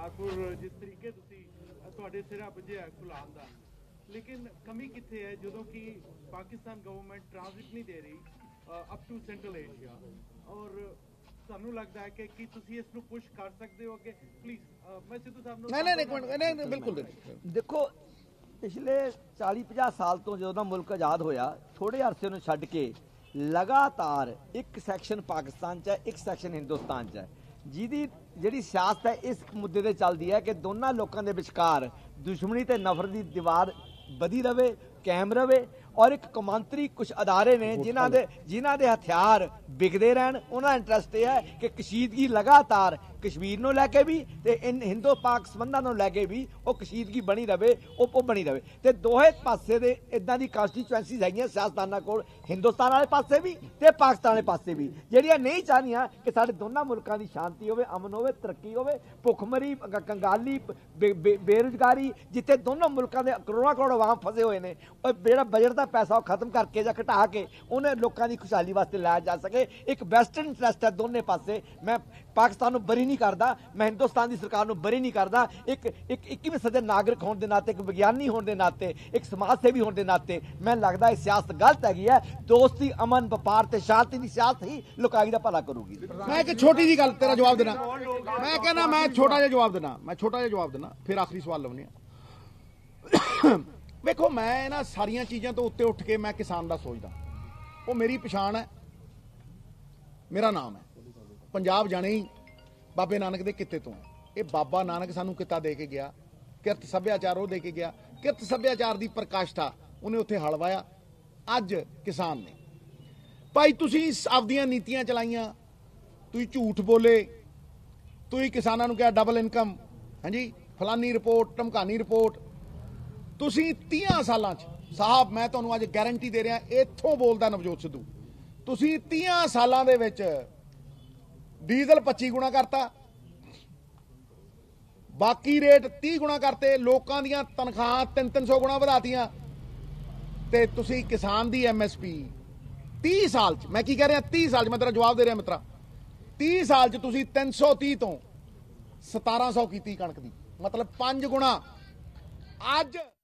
ठाकुर जिस तरीके तुहाडे सिरा बंझिया खुलान दा, लेकिन कमी कित्थे है जदों कि पाकिस्तान गवर्नमेंट ट्रांजिट नहीं दे रही अप टू सेंट्रल एशिया, और सानू लगता है कि तुसी इस नू पुश कर सकते हो अगे प्लीज। मैं सिद्धू साहब नू नहीं बिल्कुल देखो पिछले 40-50 साल तो जो मुल्क आज़ाद होया थोड़े अरसे नूं छड्ड के लगातार एक सैक्शन पाकिस्तान च है, एक सैक्शन हिंदुस्तान च है, जिहदी जिहड़ी सियासत है इस मुद्दे ते चलदी है कि दोनों लोगों के विचकार दुश्मनी ते नफरत की दीवार बधी रवे, कायम रवे, और एक कौमांतरी कुछ अदारे ने जिन्हां दे हथियार बिकते रहन। उन्हां इंटरस्ट यह है कि कशीदगी लगातार कश्मीर नूं लैके भी ते इन हिंदो पाक संबंधां नूं लैके भी वो कशीदगी बनी रवे, वो बनी रवे। ते दोहे पासे दे इदां दी कॉन्स्टिट्यूएंसीज हैगियां सियासतदानां कोल, हिंदुस्तान वाले पासे भी ते पाकिस्तान वाले पासे भी, जिहड़ियां नहीं चाहदियां कि साडे दोनों मुल्कां दी शांति होवे, अमन होवे, तरक्की होवे। भुखमरी, कंगाली, बेरोजगारी, जिथे दोनों मुल्कां दे करोड़ां करोड़ आवाम फसे हुए ने, जिहड़ा बजट दा पैसा वो खत्म करके या घटा के उन्हें लोगों की खुशहाली वास्ते लाया जा सके। एक वेस्टर्न इंटरस्ट है दोनों पासे। मैं पाकिस्तान को बरी नहीं करता, मैं हिंदुस्तान की सरकार को बरी नहीं करता। एक 21वीं सदी नागरिक होने के नाते, एक विज्ञानी होने के नाते, एक समाज सेवी होने के नाते मैं लगता है सियासत गलत है। दोस्ती, अमन, व्यापार ते शांति की सियासत ही लोकाई का भला करूगी। मैं एक छोटी जी गल तेरा जवाब देना, मैं कहना मैं छोटा जिहा जवाब देना, फिर आखिरी सवाल लाउने। देखो मैं ना सारिया चीज़ों तो उत्ते उठ के मैं किसान का सोचदा, वो मेरी पछाण है, मेरा नाम है। पंजाब जाने ही बाबे नानक के किते तो ये बाबा नानक सानू किता दे के गया, किरत सभ्याचार वो दे के गया, किरत सभ्याचार की प्रकाष्ठा उन्हें उत्थे हल वाया। अज किसान ने भाई तुसी आपदियां नीतियां चलाइयां, तुसी झूठ बोले, तुसी किसानों को कहा डबल इनकम, हाँ जी फलानी रिपोर्ट, धमकानी रिपोर्ट। तुसी 30 सालां च साहब मैं तुहानू अज गारंटी दे रहा, इत्थों बोलदा नवजोत सिद्धू, तुसी 30 सालां दे विच डीजल 25 गुणा करता, बाकी रेट 30 गुणा करते, लोगों दी तनख्वाह 300 गुणा वधातियां, ते तुसी किसान दी MSP 30 साल च, मैं की कह रहा 30 साल च, मैं तेरा जवाब दे रहा मित्रा, 30 साल च तुसी 330 तो 1700 की कणक दी, मतलब 5 गुणा। अज